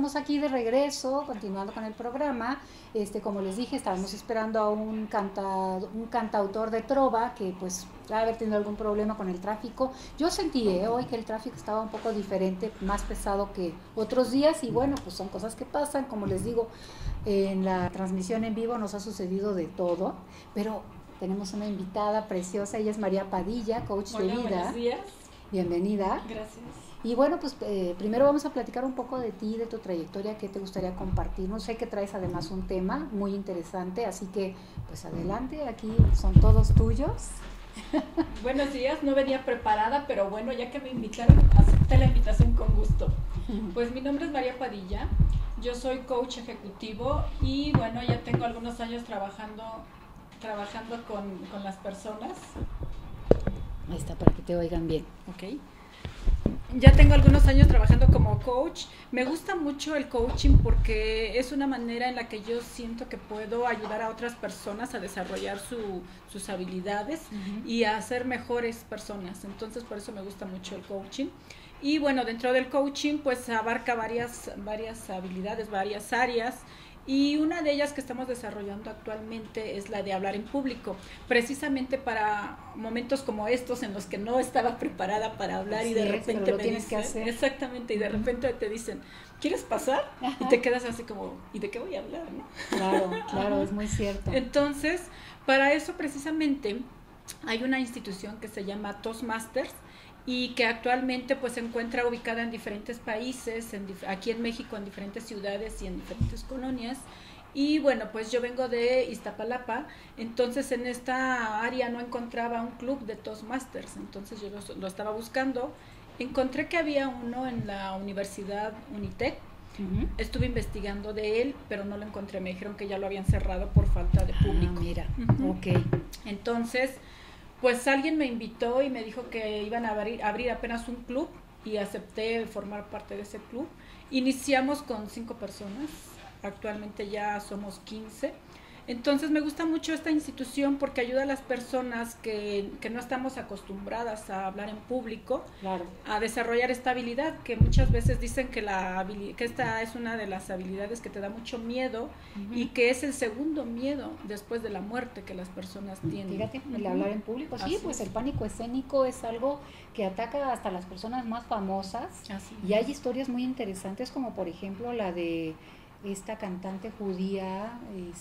estamos aquí de regreso, continuando con el programa. Como les dije, estábamos esperando a un cantautor de trova que pues va a haber tenido algún problema con el tráfico. Yo sentí hoy que el tráfico estaba un poco diferente, más pesado que otros días y bueno, pues son cosas que pasan, como les digo, en la transmisión en vivo nos ha sucedido de todo, pero tenemos una invitada preciosa, ella es María Padilla, coach de vida. Buenos días. Bienvenida. Gracias. Y bueno, pues primero vamos a platicar un poco de ti, de tu trayectoria, qué te gustaría compartir. No sé que traes además un tema muy interesante, así que pues adelante, aquí son todos tuyos. Buenos días, no venía preparada, pero bueno, ya que me invitaron, acepté la invitación con gusto. Pues mi nombre es María Padilla, yo soy coach ejecutivo y bueno, ya tengo algunos años trabajando con las personas. Ahí está, para que te oigan bien. Ok. Ya tengo algunos años trabajando como coach. Me gusta mucho el coaching porque es una manera en la que yo siento que puedo ayudar a otras personas a desarrollar sus habilidades y a ser mejores personas. Entonces, por eso me gusta mucho el coaching. Y bueno, dentro del coaching, pues abarca varias habilidades, varias áreas. Y una de ellas que estamos desarrollando actualmente es la de hablar en público, precisamente para momentos como estos en los que no estaba preparada para hablar. Así y de repente me tienes que hacer. Exactamente, y de repente te dicen, ¿quieres pasar? Ajá. Y te quedas así como, ¿y de qué voy a hablar? ¿No? Claro, es muy cierto. Entonces, para eso precisamente hay una institución que se llama Toastmasters, y que actualmente pues se encuentra ubicada en diferentes países, aquí en México, en diferentes ciudades y en diferentes colonias. Y bueno, pues yo vengo de Iztapalapa, entonces en esta área no encontraba un club de Toastmasters, entonces yo lo estaba buscando. Encontré que había uno en la Universidad Unitec. Estuve investigando de él, pero no lo encontré, me dijeron que ya lo habían cerrado por falta de público. Mira, ok. Entonces, pues alguien me invitó y me dijo que iban a abrir apenas un club y acepté formar parte de ese club. Iniciamos con 5 personas, actualmente ya somos 15. Entonces me gusta mucho esta institución porque ayuda a las personas que no estamos acostumbradas a hablar en público, claro, a desarrollar esta habilidad, que muchas veces dicen que esta es una de las habilidades que te da mucho miedo y que es el segundo miedo después de la muerte que las personas tienen. Fíjate, el hablar en público, sí, pues el pánico escénico es algo que ataca hasta las personas más famosas. Y hay historias muy interesantes como por ejemplo la de esta cantante judía,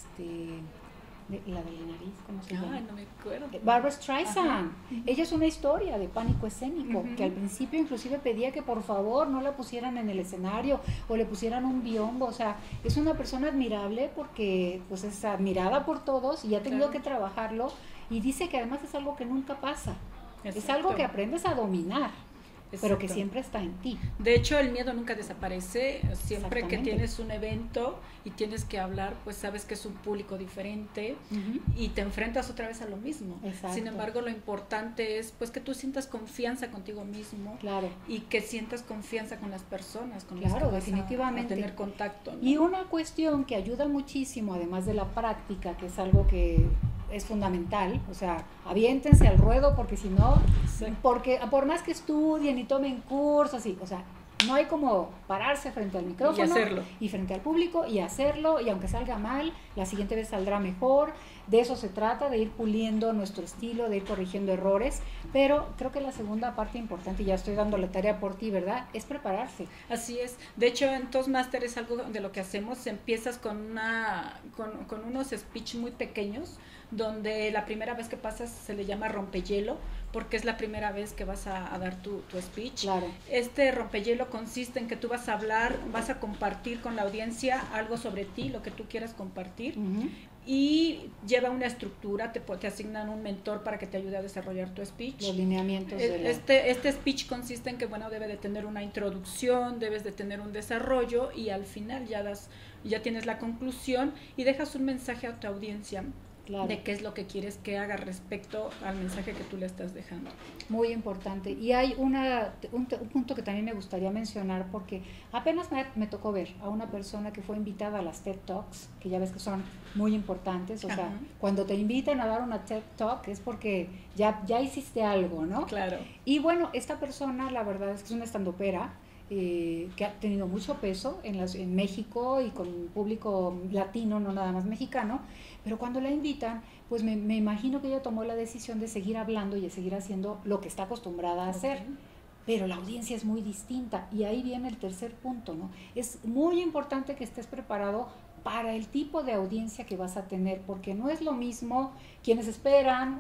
la de la nariz, ¿cómo se llama? No me acuerdo. Barbra Streisand. Ella es una historia de pánico escénico, que al principio inclusive pedía que por favor no la pusieran en el escenario o le pusieran un biombo. O sea, es una persona admirable porque pues es admirada por todos y ha tenido que trabajarlo, y dice que además es algo que nunca pasa. Exacto. Es algo que aprendes a dominar. Exacto. Pero que siempre está en ti. De hecho, el miedo nunca desaparece. Siempre que tienes un evento y tienes que hablar, pues sabes que es un público diferente y te enfrentas otra vez a lo mismo. Exacto. Sin embargo, lo importante es pues que tú sientas confianza contigo mismo, claro, y que sientas confianza con las personas con claro, las que definitivamente. Vas a tener contacto, ¿no? Y una cuestión que ayuda muchísimo, además de la práctica, que es algo que es fundamental, o sea, aviéntense al ruedo porque si no, porque por más que estudien y tomen cursos, o sea, no hay como pararse frente al micrófono y hacerlo, y frente al público y hacerlo, y aunque salga mal, la siguiente vez saldrá mejor. De eso se trata, de ir puliendo nuestro estilo, de ir corrigiendo errores, pero creo que la segunda parte importante, y ya estoy dando la tarea por ti, ¿verdad?, es prepararse. Así es. De hecho, en Toastmasters es algo de lo que hacemos. Empiezas con unos speech muy pequeños, donde la primera vez que pasas se le llama rompehielo, porque es la primera vez que vas a dar tu speech. Claro. Este rompehielo consiste en que tú vas a hablar, vas a compartir con la audiencia algo sobre ti, lo que tú quieras compartir, y lleva una estructura, te asignan un mentor para que te ayude a desarrollar tu speech. Los lineamientos. Este speech consiste en que, bueno, debe de tener una introducción, debes de tener un desarrollo y al final ya tienes la conclusión y dejas un mensaje a tu audiencia. Claro. De qué es lo que quieres que haga respecto al mensaje que tú le estás dejando. Muy importante. Y hay un punto que también me gustaría mencionar, porque apenas me tocó ver a una persona que fue invitada a las TED Talks, que ya ves que son muy importantes. O sea, cuando te invitan a dar una TED Talk es porque ya hiciste algo, ¿no? Claro. Y bueno, esta persona, la verdad es que es una estandopera, que ha tenido mucho peso en México y con público latino, no nada más mexicano, pero cuando la invitan, pues me imagino que ella tomó la decisión de seguir hablando y de seguir haciendo lo que está acostumbrada a hacer. Pero la audiencia es muy distinta y ahí viene el tercer punto, ¿no? Es muy importante que estés preparado para el tipo de audiencia que vas a tener, porque no es lo mismo quienes esperan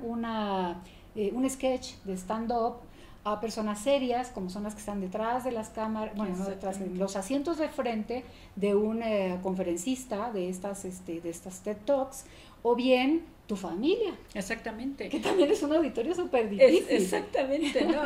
un sketch de stand-up a personas serias, como son las que están detrás de las cámaras, bueno, no detrás, en los asientos de frente de un conferencista de estas TED Talks, o bien tu familia. Exactamente. Que también es un auditorio súper difícil. Exactamente, ¿no?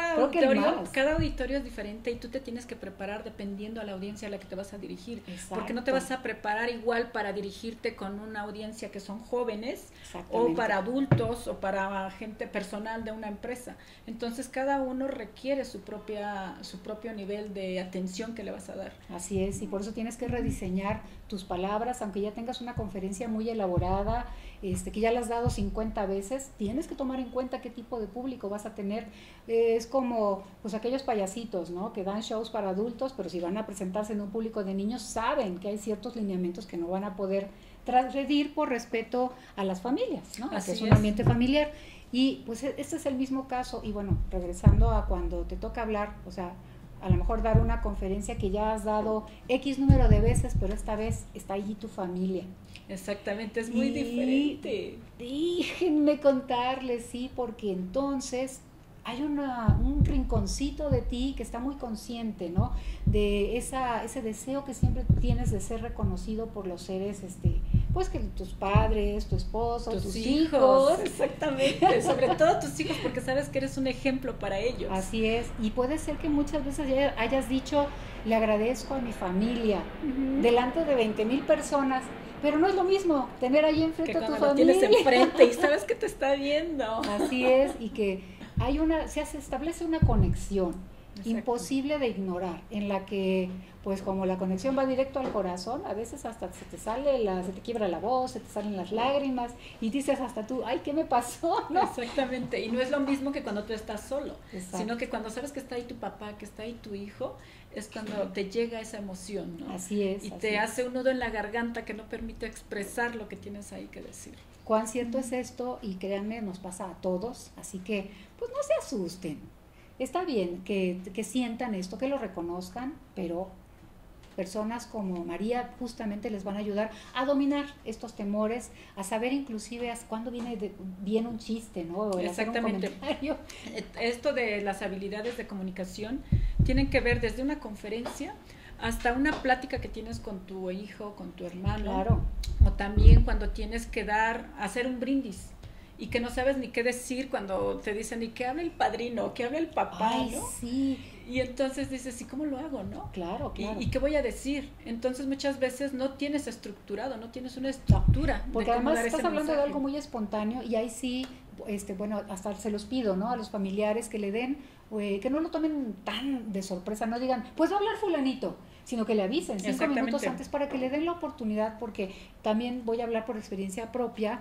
Cada auditorio es diferente y tú te tienes que preparar dependiendo a la audiencia a la que te vas a dirigir. Exacto. Porque no te vas a preparar igual para dirigirte con una audiencia que son jóvenes o para adultos o para gente personal de una empresa. Entonces cada uno requiere su propio nivel de atención que le vas a dar. Así es, y por eso tienes que rediseñar tus palabras, aunque ya tengas una conferencia muy elaborada, que ya la has dado 50 veces, tienes que tomar en cuenta qué tipo de público vas a tener. Es como pues aquellos payasitos, ¿no? Que dan shows para adultos, pero si van a presentarse en un público de niños, saben que hay ciertos lineamientos que no van a poder transgredir por respeto a las familias, ¿no? Así que es un ambiente familiar. Y pues este es el mismo caso. Y bueno, regresando a cuando te toca hablar, o sea, a lo mejor dar una conferencia que ya has dado X número de veces, pero esta vez está allí tu familia. Exactamente, es muy diferente. Déjenme contarles, sí, porque entonces hay un rinconcito de ti que está muy consciente, ¿no? De ese deseo que siempre tienes de ser reconocido por los seres, pues que tus padres, tu esposo, tus hijos. Exactamente, sobre todo tus hijos, porque sabes que eres un ejemplo para ellos. Así es, y puede ser que muchas veces ya hayas dicho, le agradezco a mi familia, delante de 20,000 personas, pero no es lo mismo tener ahí enfrente a tu familia. Tienes enfrente y sabes que te está viendo. Así es, y que se establece una conexión imposible de ignorar, en la que, pues como la conexión va directo al corazón, a veces hasta se te quiebra la voz, se te salen las lágrimas, y dices hasta tú, ay, ¿qué me pasó? ¿No? Exactamente, y no es lo mismo que cuando tú estás solo, Exacto. Sino que cuando sabes que está ahí tu papá, que está ahí tu hijo, es cuando te llega esa emoción, ¿no? Así es. Y te hace un nudo en la garganta que no permite expresar lo que tienes ahí que decir. Cuán cierto es esto, y créanme, nos pasa a todos, así que pues no se asusten. Está bien que sientan esto, que lo reconozcan, pero personas como María justamente les van a ayudar a dominar estos temores, a saber inclusive cuándo viene un chiste, ¿no? O exactamente. Hacer un comentario. Esto de las habilidades de comunicación tienen que ver desde una conferencia hasta una plática que tienes con tu hijo, con tu hermano. Claro. O también cuando tienes que hacer un brindis y que no sabes ni qué decir cuando te dicen, y que hable el padrino, que hable el papá, ay, ¿no? Sí. Y entonces dices, ¿y cómo lo hago, no? Claro. ¿Y qué voy a decir? Entonces muchas veces no tienes estructurado, no tienes una estructura. Porque además estás hablando de algo muy espontáneo, y ahí sí, bueno, hasta se los pido, ¿no? A los familiares que le den, que no lo tomen tan de sorpresa, no digan, pues va a hablar fulanito, sino que le avisen 5 minutos antes para que le den la oportunidad, porque también voy a hablar por experiencia propia.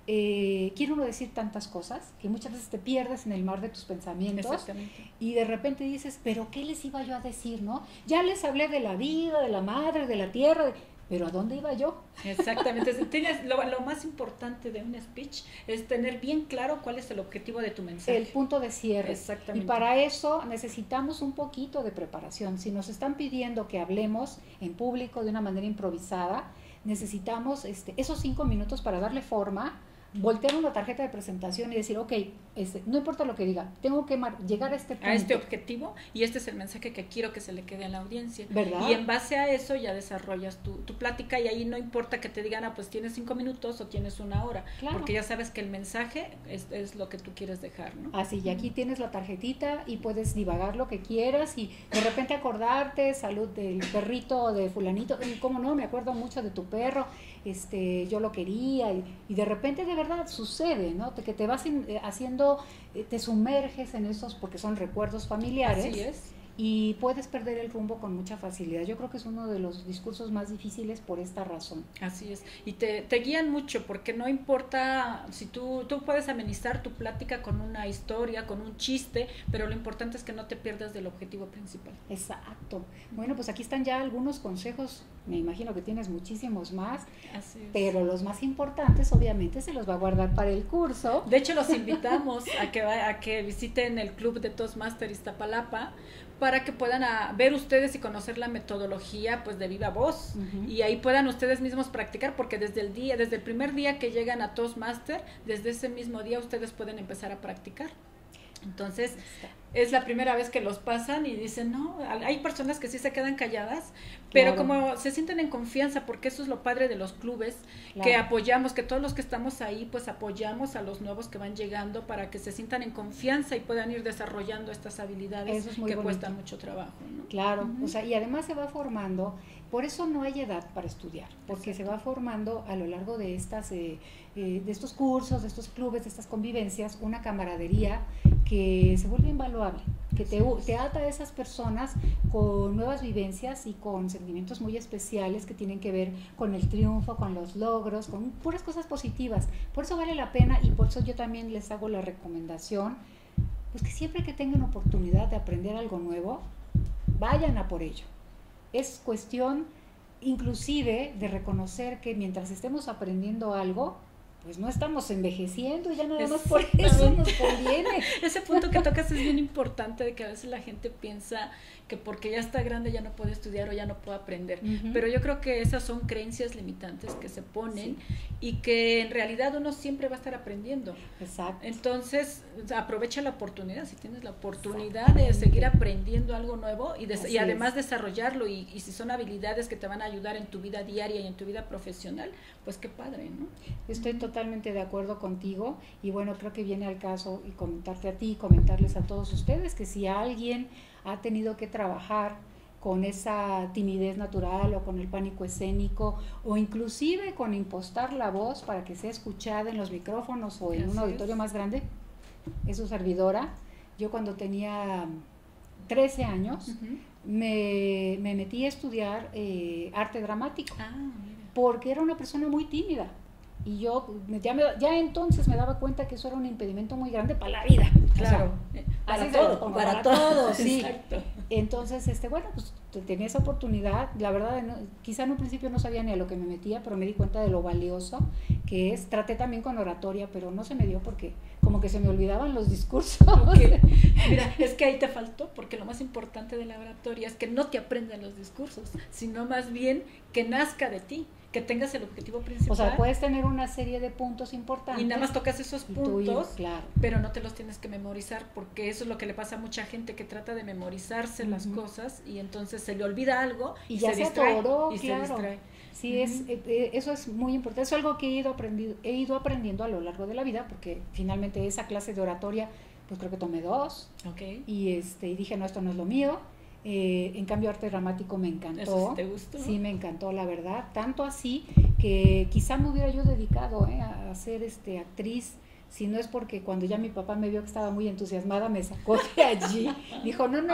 Quiere uno decir tantas cosas que muchas veces te pierdes en el mar de tus pensamientos, y de repente dices, pero ¿qué les iba yo a decir, no? Ya les hablé de la vida, de la madre, de la tierra, pero ¿a dónde iba yo? Exactamente. Lo más importante de un speech es tener bien claro cuál es el objetivo de tu mensaje. El punto de cierre. Exactamente. Y para eso necesitamos un poquito de preparación. Si nos están pidiendo que hablemos en público de una manera improvisada, necesitamos esos 5 minutos para darle forma, voltear una tarjeta de presentación y decir, ok, no importa lo que diga, tengo que llegar a este punto. A este objetivo, y este es el mensaje que quiero que se le quede a la audiencia. ¿Verdad? Y en base a eso ya desarrollas tu plática, y ahí no importa que te digan, pues tienes 5 minutos o tienes 1 hora, claro. Porque ya sabes que el mensaje es lo que tú quieres dejar, ¿no? Así, y aquí tienes la tarjetita y puedes divagar lo que quieras, y de repente acordarte, salud del perrito de fulanito, y cómo no, me acuerdo mucho de tu perro, yo lo quería, y de repente de verdad sucede, ¿no? Que te vas haciendo, te sumerges en esos, porque son recuerdos familiares. Así es. y puedes perder el rumbo con mucha facilidad. Yo creo que es uno de los discursos más difíciles por esta razón. Así es, y te guían mucho porque no importa si tú puedes amenizar tu plática con una historia, con un chiste, pero lo importante es que no te pierdas del objetivo principal. Exacto. Bueno, pues aquí están ya algunos consejos, me imagino que tienes muchísimos más, así es, pero los más importantes obviamente se los va a guardar para el curso. De hecho, los invitamos a que visiten el Club de Toastmaster Iztapalapa para que puedan ver ustedes y conocer la metodología pues de viva voz, y ahí puedan ustedes mismos practicar, porque desde el primer día que llegan a Toastmaster, desde ese mismo día ustedes pueden empezar a practicar. Entonces, es la primera vez que los pasan y dicen, no, hay personas que sí se quedan calladas, pero como se sienten en confianza, porque eso es lo padre de los clubes, que apoyamos, que todos los que estamos ahí, pues apoyamos a los nuevos que van llegando para que se sientan en confianza y puedan ir desarrollando estas habilidades que cuestan mucho trabajo, ¿no? Claro, o sea, y además se va formando, por eso no hay edad para estudiar, porque Exacto. Se va formando a lo largo de de estos cursos, de estos clubes, de estas convivencias, una camaradería que se vuelve invaluable, que te ata a esas personas con nuevas vivencias y con sentimientos muy especiales que tienen que ver con el triunfo, con los logros, con puras cosas positivas. Por eso vale la pena, y por eso yo también les hago la recomendación, pues que siempre que tengan oportunidad de aprender algo nuevo, vayan a por ello. Es cuestión inclusive de reconocer que mientras estemos aprendiendo algo, pues no estamos envejeciendo, y ya nada más por eso nos conviene. Ese punto que tocas es bien importante, de que a veces la gente piensa que porque ya está grande ya no puede estudiar o ya no puede aprender, pero yo creo que esas son creencias limitantes que se ponen y que en realidad uno siempre va a estar aprendiendo. Exacto. Entonces aprovecha la oportunidad, si tienes la oportunidad de seguir aprendiendo algo nuevo y además desarrollarlo, y si son habilidades que te van a ayudar en tu vida diaria y en tu vida profesional, pues qué padre, ¿no? Estoy totalmente de acuerdo contigo, y bueno, creo que viene al caso y comentarte a ti y comentarles a todos ustedes que si alguien ha tenido que trabajar con esa timidez natural o con el pánico escénico o inclusive con impostar la voz para que sea escuchada en los micrófonos o en un auditorio más grande, es su servidora. Yo cuando tenía 13 años me metí a estudiar arte dramático porque era una persona muy tímida. Y yo ya entonces me daba cuenta que eso era un impedimento muy grande para la vida. Claro, o sea, para todo, sí. Exacto. Entonces, bueno, pues tenía esa oportunidad. La verdad, quizá en un principio no sabía ni a lo que me metía, pero me di cuenta de lo valioso que es. Traté también con oratoria, pero no se me dio porque como que se me olvidaban los discursos. Okay. Mira, es que ahí te faltó, porque lo más importante de la oratoria es que no te aprendan los discursos, sino más bien que nazca de ti, que tengas el objetivo principal. O sea, puedes tener una serie de puntos importantes. Y nada más tocas esos puntos, claro. Pero no te los tienes que memorizar, porque eso es lo que le pasa a mucha gente, que trata de memorizarse las cosas y entonces se le olvida algo y ya se atoró, y claro. se distrae. Sí, eso es muy importante. Es algo que he ido aprendiendo a lo largo de la vida, porque finalmente esa clase de oratoria, pues creo que tomé 2. Okay. Y dije, no, esto no es lo mío. En cambio, arte dramático me encantó. ¿Eso sí te gustó? Sí, me encantó, la verdad. Tanto así que quizá me hubiera yo dedicado a ser actriz, si no es porque cuando ya mi papá me vio que estaba muy entusiasmada, me sacó de allí. Dijo, no.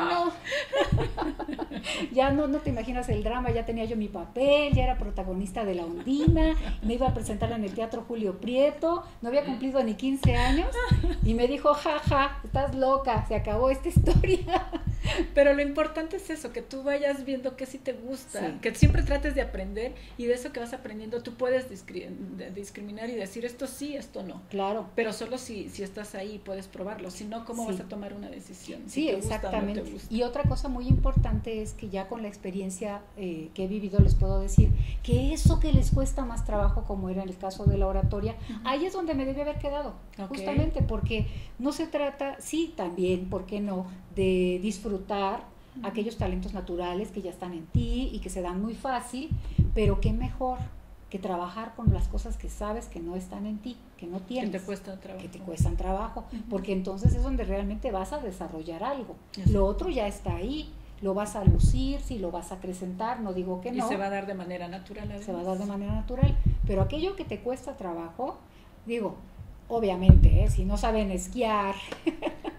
Ya no te imaginas el drama, ya tenía yo mi papel, ya era protagonista de La Undina, me iba a presentar en el Teatro Julio Prieto, no había cumplido ni 15 años, y me dijo, jaja, estás loca, se acabó esta historia. Pero lo importante es eso, que tú vayas viendo qué sí te gusta, que siempre trates de aprender, y de eso que vas aprendiendo tú puedes discriminar y decir esto sí, esto no. Claro. Pero solo si estás ahí puedes probarlo, si no, ¿cómo vas a tomar una decisión? Sí, si exactamente. Gusta o no te gusta. Y otra cosa muy importante es que ya con la experiencia que he vivido les puedo decir que eso que les cuesta más trabajo, como era en el caso de la oratoria, ahí es donde me debí haber quedado, justamente porque no se trata, sí también, ¿por qué no?, de disfrutar aquellos talentos naturales que ya están en ti y que se dan muy fácil, pero qué mejor que trabajar con las cosas que sabes que no están en ti, que no tienes, que te cuestan trabajo, porque entonces es donde realmente vas a desarrollar algo. Lo otro ya está ahí, lo vas a lucir, sí, lo vas a acrecentar, no digo que no. Y se va a dar de manera natural. Además. Se va a dar de manera natural, pero aquello que te cuesta trabajo, digo, obviamente, si no saben esquiar,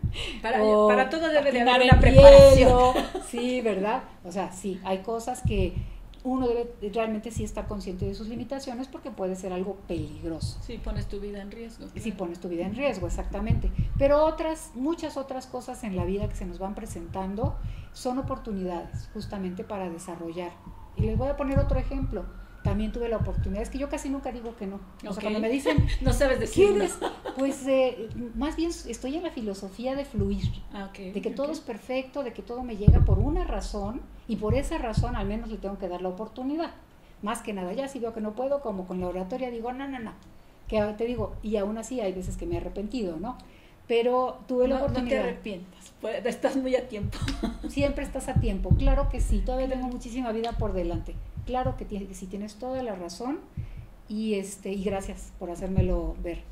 Para todo debe de haber patinar una en preparación. hielo. Sí, ¿verdad? O sea, sí, hay cosas que uno debe realmente sí estar consciente de sus limitaciones porque puede ser algo peligroso. Sí, pones tu vida en riesgo. Claro. Si pones tu vida en riesgo, exactamente. Pero muchas otras cosas en la vida que se nos van presentando son oportunidades justamente para desarrollar. Y les voy a poner otro ejemplo. También tuve la oportunidad, es que yo casi nunca digo que no. O sea, cuando me dicen, no sabes decir ¿quieres? Pues más bien estoy en la filosofía de fluir, de que todo es perfecto, de que todo me llega por una razón y por esa razón al menos le tengo que dar la oportunidad. Más que nada, ya si veo que no puedo, como con la oratoria, digo, no. Que te digo, y aún así hay veces que me he arrepentido, ¿no? Pero tuve la oportunidad. No te arrepientas, estás muy a tiempo. Siempre estás a tiempo, claro que sí, todavía tengo muchísima vida por delante. Claro que sí, tienes toda la razón y gracias por hacérmelo ver.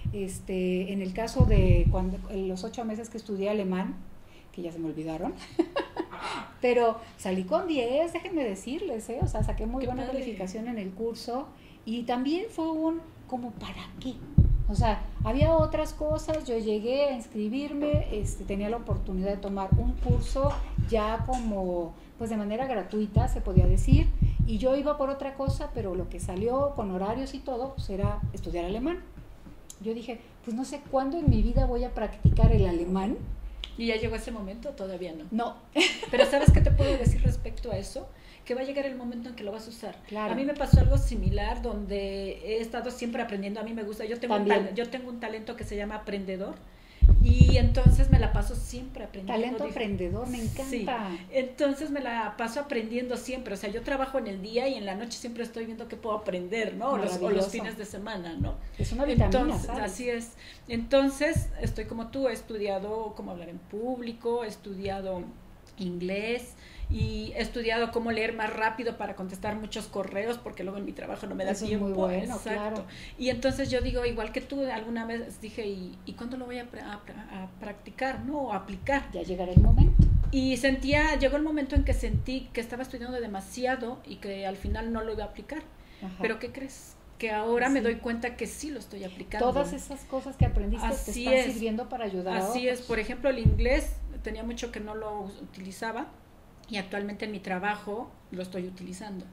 En el caso de en los 8 meses que estudié alemán, que ya se me olvidaron, pero salí con 10, déjenme decirles, o sea, saqué muy buena calificación en el curso y también fue como ¿para qué? O sea, había otras cosas, yo llegué a inscribirme, tenía la oportunidad de tomar un curso ya como, pues de manera gratuita, se podía decir, y yo iba por otra cosa, pero lo que salió con horarios y todo, pues era estudiar alemán. Yo dije, pues no sé cuándo en mi vida voy a practicar el alemán. ¿Y ya llegó ese momento? Todavía no. No. Pero ¿sabes qué te puedo decir respecto a eso? Que va a llegar el momento en que lo vas a usar. Claro. A mí me pasó algo similar donde he estado siempre aprendiendo. A mí me gusta. Yo tengo un talento que se llama aprendedor y entonces me la paso siempre aprendiendo. Talento aprendedor, me encanta. Sí. Entonces me la paso aprendiendo siempre. O sea, yo trabajo en el día y en la noche siempre estoy viendo qué puedo aprender, ¿no? O los fines de semana, ¿no? Es una vitamina, entonces, ¿sabes? Así es. Entonces, estoy como tú, he estudiado cómo hablar en público, he estudiado inglés y he estudiado cómo leer más rápido para contestar muchos correos porque luego en mi trabajo no me da Eso tiempo. Es muy bueno, exacto. Claro. Y entonces yo digo, igual que tú, alguna vez dije, ¿y cuándo lo voy a practicar, no? O aplicar. Ya llegará el momento. Y llegó el momento en que sentí que estaba estudiando demasiado y que al final no lo iba a aplicar. Ajá. Pero ¿qué crees? Que ahora me doy cuenta que sí lo estoy aplicando. Todas esas cosas que aprendiste te están sirviendo para ayudar a otros. Así es, por ejemplo, el inglés tenía mucho que no lo utilizaba y actualmente en mi trabajo lo estoy utilizando.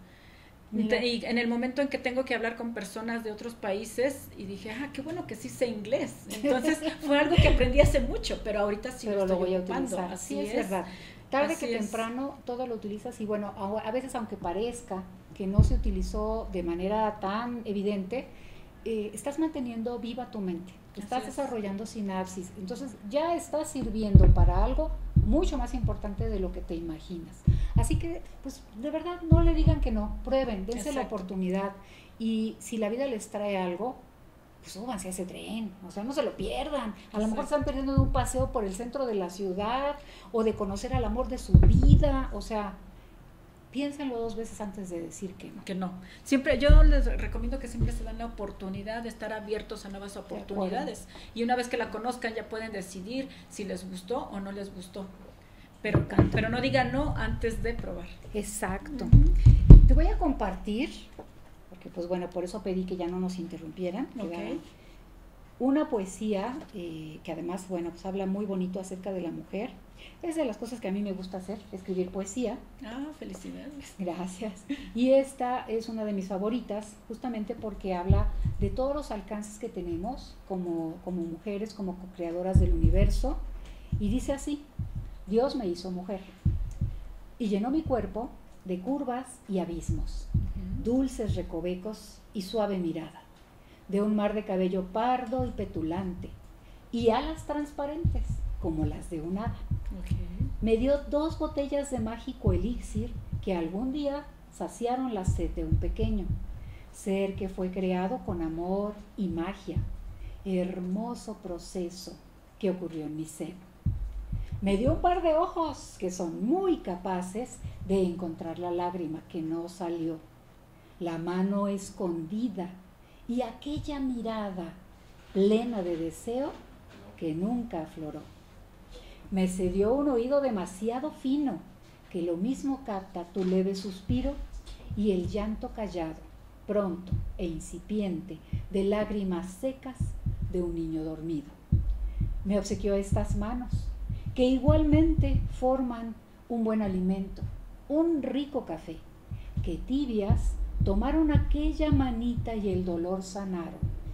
Y en el momento en que tengo que hablar con personas de otros países y dije, qué bueno que sí sé inglés. Entonces fue algo que aprendí hace mucho, pero ahorita sí lo voy a utilizar. Así es verdad. Tarde que temprano todo lo utilizas y bueno, a veces aunque parezca que no se utilizó de manera tan evidente, estás manteniendo viva tu mente, estás desarrollando sinapsis, entonces ya estás sirviendo para algo mucho más importante de lo que te imaginas. Así que, pues, de verdad, no le digan que no, prueben, dense la oportunidad y si la vida les trae algo, pues súbanse a ese tren, o sea, no se lo pierdan. A lo mejor están perdiendo de un paseo por el centro de la ciudad o de conocer al amor de su vida, o sea, piénsenlo 2 veces antes de decir que no. Que no. Siempre, yo les recomiendo que siempre se den la oportunidad de estar abiertos a nuevas oportunidades. Y una vez que la conozcan ya pueden decidir si les gustó o no les gustó. Pero no digan no antes de probar. Exacto. Te voy a compartir, porque pues bueno, por eso pedí que ya no nos interrumpieran. Una poesía que además, bueno, pues habla muy bonito acerca de la mujer. Es de las cosas que a mí me gusta hacer, escribir poesía. Felicidades. Gracias. Y esta es una de mis favoritas, justamente porque habla de todos los alcances que tenemos como mujeres, como co-creadoras del universo. Y dice así: Dios me hizo mujer y llenó mi cuerpo de curvas y abismos, dulces recovecos y suave mirada, de un mar de cabello pardo y petulante, y alas transparentes como las de un hada. Me dio 2 botellas de mágico elixir que algún día saciaron la sed de un pequeño ser que fue creado con amor y magia. Hermoso proceso que ocurrió en mi seno. Me dio un par de ojos que son muy capaces de encontrar la lágrima que no salió, la mano escondida y aquella mirada plena de deseo que nunca afloró. Me cedió un oído demasiado fino que lo mismo capta tu leve suspiro y el llanto callado, pronto e incipiente de lágrimas secas de un niño dormido. me obsequió estas manos, que igualmente forman un buen alimento, un rico café, que tibias tomaron aquella manita y el dolor sanaron.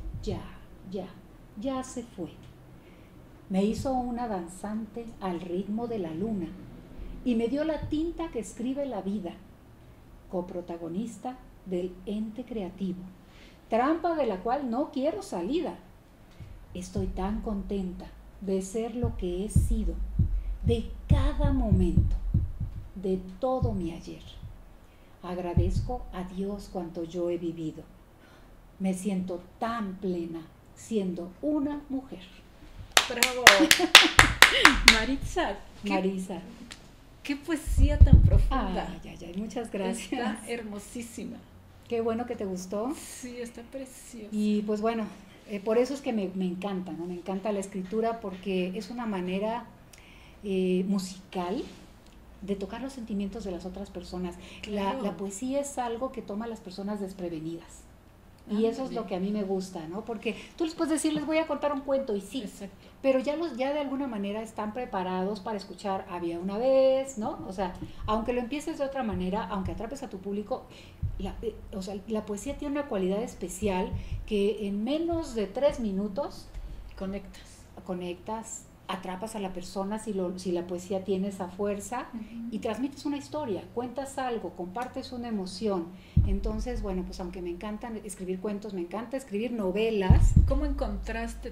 Ya se fue. Me hizo una danzante al ritmo de la luna y me dio la tinta que escribe la vida, coprotagonista del ente creativo, trampa de la cual no quiero salida. Estoy tan contenta de ser lo que he sido, de cada momento, de todo mi ayer. Agradezco a Dios cuanto yo he vivido. Me siento tan plena siendo una mujer. ¡Bravo! Maritza. Marisa. Qué poesía tan profunda. Ay, muchas gracias. Está hermosísima. Qué bueno que te gustó. Sí, está preciosa. Y pues bueno, por eso es que me encanta, ¿no? Me encanta la escritura porque es una manera musical de tocar los sentimientos de las otras personas. Claro. La poesía es algo que toma a las personas desprevenidas. Y eso es lo que a mí me gusta, ¿no? Porque tú les puedes decir, les voy a contar un cuento, y sí, exacto, pero ya de alguna manera están preparados para escuchar Había una vez, ¿no? O sea, aunque lo empieces de otra manera, aunque atrapes a tu público, la poesía tiene una cualidad especial que en menos de 3 minutos conectas, atrapas a la persona si la poesía tiene esa fuerza, y transmites una historia, cuentas algo, compartes una emoción. Entonces, bueno, pues aunque me encanta escribir cuentos, me encanta escribir novelas. ¿Cómo encontraste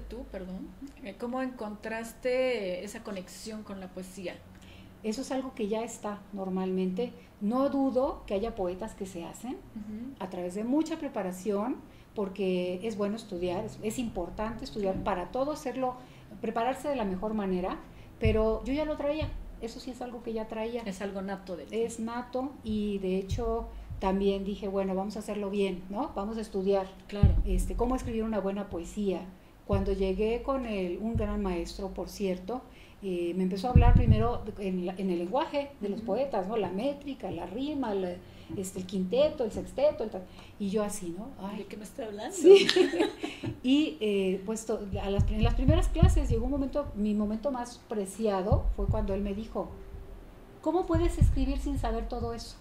esa conexión con la poesía? Eso es algo que ya está normalmente. No dudo que haya poetas que se hacen a través de mucha preparación, porque es bueno estudiar, es importante estudiar para todo, hacerlo, prepararse de la mejor manera, pero yo ya lo traía, eso sí es algo que ya traía. Es algo nato de ti. Es nato, y de hecho también dije, bueno, vamos a hacerlo bien, ¿no? Vamos a estudiar. Claro. Cómo escribir una buena poesía. Cuando llegué con un gran maestro, por cierto, me empezó a hablar primero en el lenguaje de los poetas, ¿no? La métrica, la rima, el quinteto, el sexteto, y yo así, ¿no? Ay, ¿de qué me está hablando? Sí. Y pues en las primeras clases llegó un momento, mi momento más preciado fue cuando él me dijo, ¿cómo puedes escribir sin saber todo eso?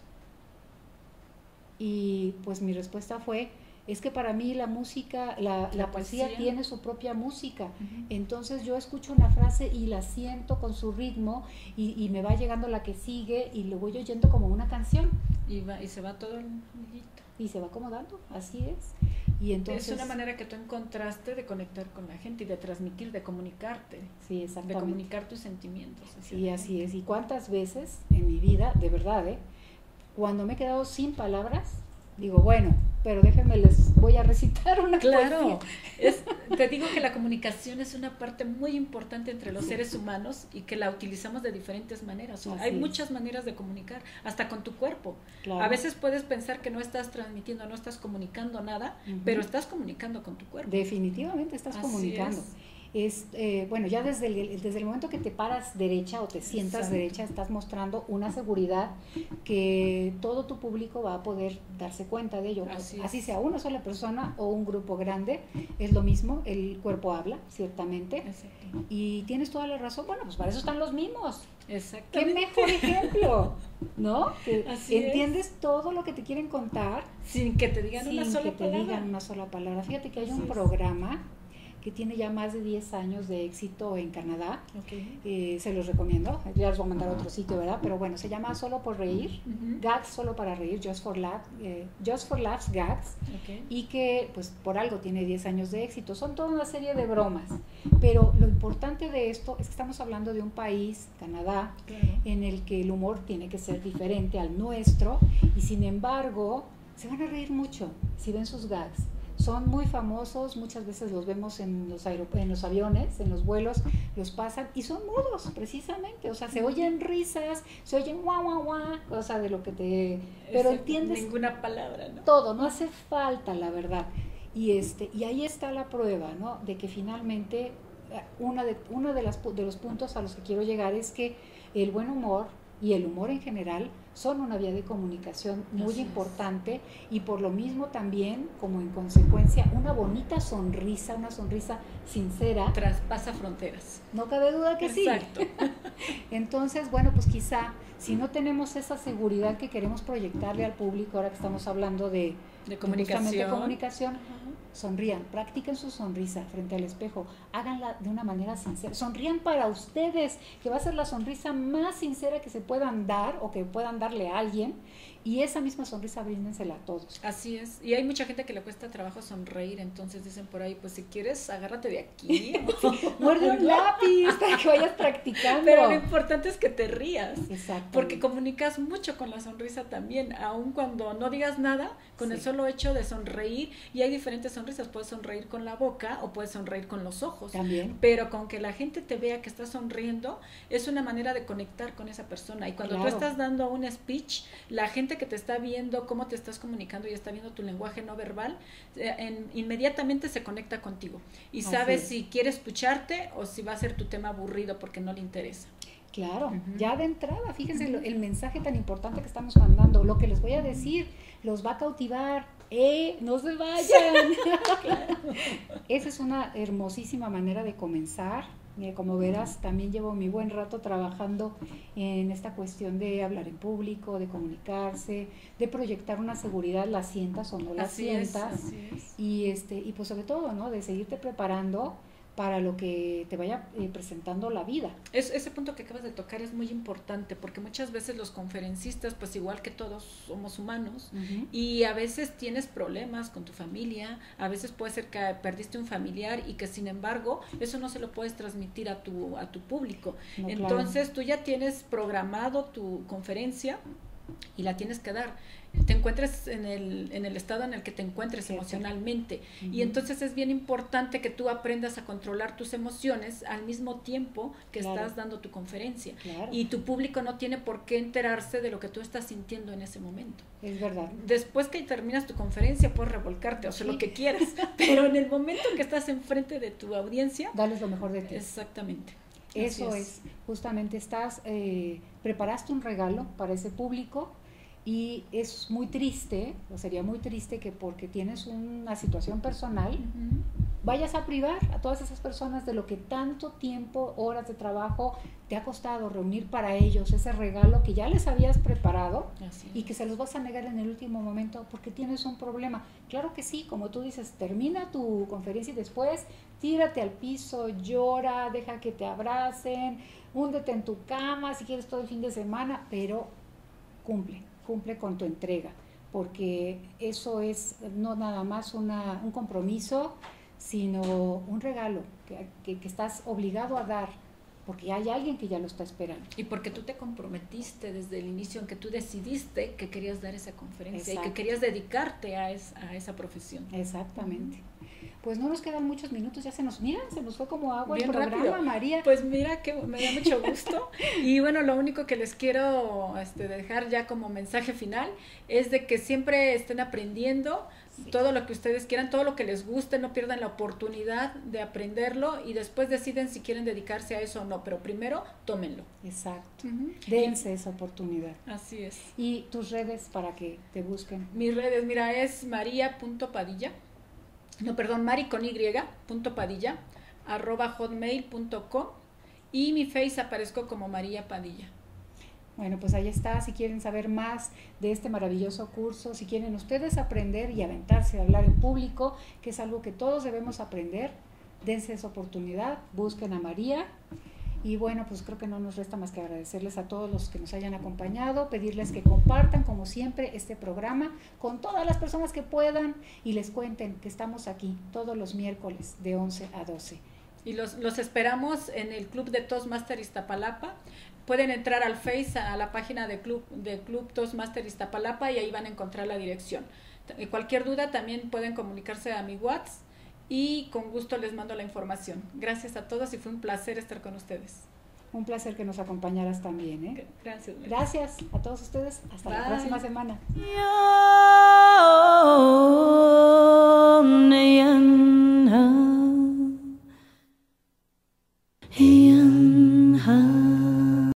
Y pues mi respuesta fue, es que para mí la música, la poesía tiene su propia música. Entonces yo escucho una frase y la siento con su ritmo, y me va llegando la que sigue y lo voy oyendo como una canción. Y se va todo el hilito. Y se va acomodando, así es. Y entonces, es una manera que tú encontraste de conectar con la gente y de transmitir, de comunicarte. Sí, exactamente. De comunicar tus sentimientos. Sí, así es. Y cuántas veces en mi vida, de verdad, cuando me he quedado sin palabras, digo, bueno, pero déjenme, les voy a recitar una Claro, te digo que la comunicación es una parte muy importante entre los seres humanos y que la utilizamos de diferentes maneras. Hay muchas maneras de comunicar, hasta con tu cuerpo. Claro. A veces puedes pensar que no estás transmitiendo, no estás comunicando nada, pero estás comunicando con tu cuerpo. Definitivamente estás comunicando. Bueno, ya desde el momento que te paras derecha o te sientas derecha, estás mostrando una seguridad que todo tu público va a poder darse cuenta de ello. Así sea una sola persona o un grupo grande, es lo mismo, el cuerpo habla, ciertamente. Exacto. Y tienes toda la razón, bueno, pues para eso están los mimos. Exactamente. Qué mejor ejemplo, ¿no? Que entiendes todo lo que te quieren contar sin que te digan una sola palabra. Fíjate que hay un programa que tiene ya más de 10 años de éxito en Canadá. Se los recomiendo, ya les voy a mandar a otro sitio, ¿verdad? Pero bueno, se llama Solo por Reír, Gags Solo para Reír, Just for Laughs Gags, y que pues por algo tiene 10 años de éxito. Son toda una serie de bromas, pero lo importante de esto es que estamos hablando de un país, Canadá, en el que el humor tiene que ser diferente al nuestro, y sin embargo se van a reír mucho si ven sus gags. Son muy famosos, muchas veces los vemos en los aviones, en los vuelos, los pasan y son mudos, precisamente. O sea, se oyen risas, se oyen guau, guau, guau, cosa de lo que te... Pero entiendes... Ninguna palabra, ¿no? Todo, no hace falta, la verdad. Y ahí está la prueba, ¿no? De que finalmente, uno de los puntos a los que quiero llegar es que el buen humor y el humor en general son una vía de comunicación muy importante, y por lo mismo también, como en consecuencia, una bonita sonrisa, una sonrisa sincera, traspasa fronteras. No cabe duda que Exacto. Sí. Entonces, bueno, pues quizá si no tenemos esa seguridad que queremos proyectarle al público, ahora que estamos hablando de comunicación, sonrían, practiquen su sonrisa frente al espejo, háganla de una manera sincera, sonrían para ustedes, que va a ser la sonrisa más sincera que se puedan dar o que puedan darle a alguien, y esa misma sonrisa bríndensela a todos. Así es, y hay mucha gente que le cuesta trabajo sonreír, entonces dicen por ahí, pues si quieres, agárrate de aquí. Muerde un lápiz para que vayas practicando. Pero lo importante es que te rías, porque comunicas mucho con la sonrisa también, aun cuando no digas nada, con el solo hecho de sonreír, y hay diferentes sonrisas, puedes sonreír con la boca o puedes sonreír con los ojos. También. Pero con que la gente te vea que estás sonriendo, es una manera de conectar con esa persona, y cuando tú estás dando un speech, la gente que te está viendo cómo te estás comunicando y está viendo tu lenguaje no verbal, inmediatamente se conecta contigo y sabe si quiere escucharte o si va a ser tu tema aburrido porque no le interesa. Claro, ya de entrada, fíjense el mensaje tan importante que estamos mandando, lo que les voy a decir, los va a cautivar, no se vayan. Claro. Esa es una hermosísima manera de comenzar. Como verás, también llevo mi buen rato trabajando en esta cuestión de hablar en público, de comunicarse, de proyectar una seguridad, la sientas o no la sientas, y pues sobre todo, ¿no?, de seguirte preparando para lo que te vaya presentando la vida. Ese punto que acabas de tocar es muy importante, porque muchas veces los conferencistas, pues igual que todos, somos humanos, y a veces tienes problemas con tu familia, a veces puede ser que perdiste un familiar y que sin embargo eso no se lo puedes transmitir a tu público. No, entonces tú ya tienes programado tu conferencia y la tienes que dar. Te encuentres en el estado en el que te encuentres emocionalmente, y entonces es bien importante que tú aprendas a controlar tus emociones al mismo tiempo que estás dando tu conferencia, y tu público no tiene por qué enterarse de lo que tú estás sintiendo en ese momento. Es verdad. Después que terminas tu conferencia puedes revolcarte o hacer lo que quieras, pero en el momento que estás enfrente de tu audiencia, dales lo mejor de ti. Exactamente. Eso es, justamente preparaste un regalo para ese público, y es muy triste, o sería muy triste que porque tienes una situación personal, vayas a privar a todas esas personas de lo que tanto tiempo, horas de trabajo te ha costado reunir para ellos, ese regalo que ya les habías preparado, y que se los vas a negar en el último momento porque tienes un problema. Claro que sí, como tú dices, termina tu conferencia y después tírate al piso, llora, deja que te abracen, húndete en tu cama si quieres todo el fin de semana, pero cumple con tu entrega, porque eso es no nada más un compromiso, sino un regalo que estás obligado a dar, porque hay alguien que ya lo está esperando. Y porque tú te comprometiste desde el inicio en que tú decidiste que querías dar esa conferencia. Exacto. Y que querías dedicarte a esa profesión. Exactamente. Pues no nos quedan muchos minutos, ya se nos fue como agua bien el programa, rápido. María. Pues mira que me da mucho gusto. Y bueno, lo único que les quiero dejar ya como mensaje final es de que siempre estén aprendiendo todo lo que ustedes quieran, todo lo que les guste, no pierdan la oportunidad de aprenderlo y después deciden si quieren dedicarse a eso o no, pero primero tómenlo. Exacto. Dense esa oportunidad. Así es. ¿Y tus redes para que te busquen? Mis redes, mira, es maria.padilla. Mari con y.padilla @hotmail.com, y mi face aparezco como María Padilla. Bueno, pues ahí está, si quieren saber más de este maravilloso curso, si quieren ustedes aprender y aventarse a hablar en público, que es algo que todos debemos aprender, dense esa oportunidad, busquen a María. Y bueno, pues creo que no nos resta más que agradecerles a todos los que nos hayan acompañado, pedirles que compartan, como siempre, este programa con todas las personas que puedan y les cuenten que estamos aquí todos los miércoles de 11 a 12. Y los esperamos en el Club de Toastmaster Iztapalapa. Pueden entrar al Face, a la página de Club Toastmaster Iztapalapa, y ahí van a encontrar la dirección. Cualquier duda también pueden comunicarse a mi WhatsApp, y con gusto les mando la información. Gracias a todos y fue un placer estar con ustedes. Un placer que nos acompañaras también, ¿eh? Gracias. Gracias a todos ustedes. Hasta la próxima semana.